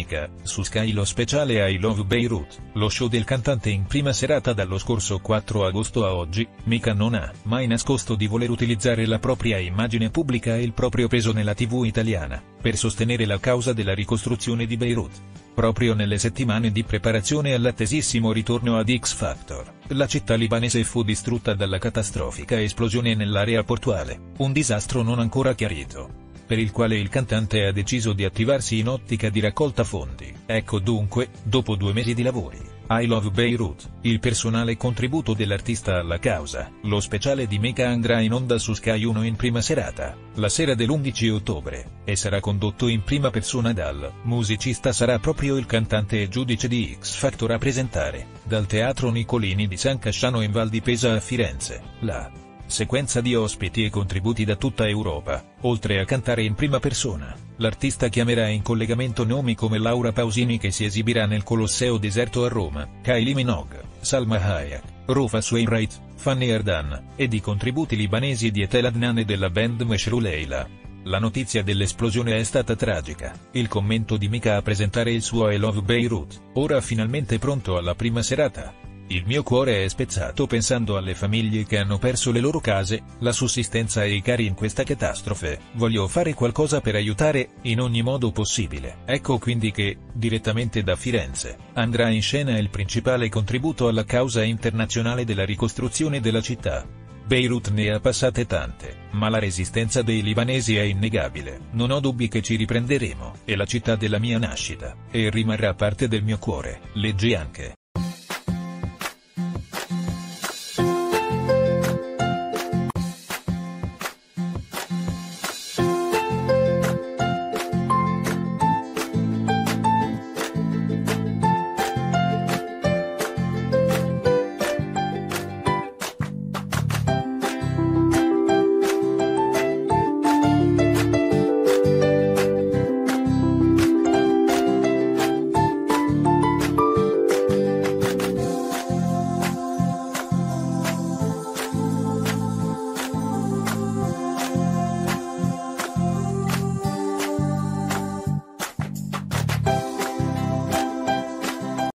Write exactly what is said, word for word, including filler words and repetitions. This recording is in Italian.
Mika, su Sky lo speciale I Love Beirut, lo show del cantante in prima serata dallo scorso quattro agosto a oggi. Mika non ha mai nascosto di voler utilizzare la propria immagine pubblica e il proprio peso nella tivù italiana, per sostenere la causa della ricostruzione di Beirut. Proprio nelle settimane di preparazione all'attesissimo ritorno ad X Factor, la città libanese fu distrutta dalla catastrofica esplosione nell'area portuale, un disastro non ancora chiarito, per il quale il cantante ha deciso di attivarsi in ottica di raccolta fondi. Ecco dunque, dopo due mesi di lavori, I Love Beirut, il personale contributo dell'artista alla causa. Lo speciale di Mika andrà in onda su Sky uno in prima serata, la sera dell'undici ottobre, e sarà condotto in prima persona dal musicista. Sarà proprio il cantante e giudice di X Factor a presentare, dal Teatro Niccolini di San Casciano in Val di Pesa a Firenze, la sequenza di ospiti e contributi da tutta Europa. Oltre a cantare in prima persona, l'artista chiamerà in collegamento nomi come Laura Pausini, che si esibirà nel Colosseo Deserto a Roma, Kylie Minogue, Salma Hayek, Rufus Wainwright, Fanny Ardant, ed i contributi libanesi di Etel Adnan e della band Meshru Leila. La notizia dell'esplosione è stata tragica. Il commento di Mika a presentare il suo I Love Beirut, ora finalmente pronto alla prima serata. Il mio cuore è spezzato pensando alle famiglie che hanno perso le loro case, la sussistenza e i cari in questa catastrofe. Voglio fare qualcosa per aiutare, in ogni modo possibile. Ecco quindi che, direttamente da Firenze, andrà in scena il principale contributo alla causa internazionale della ricostruzione della città. Beirut ne ha passate tante, ma la resistenza dei libanesi è innegabile. Non ho dubbi che ci riprenderemo. È la città della mia nascita, e rimarrà parte del mio cuore. Leggi anche.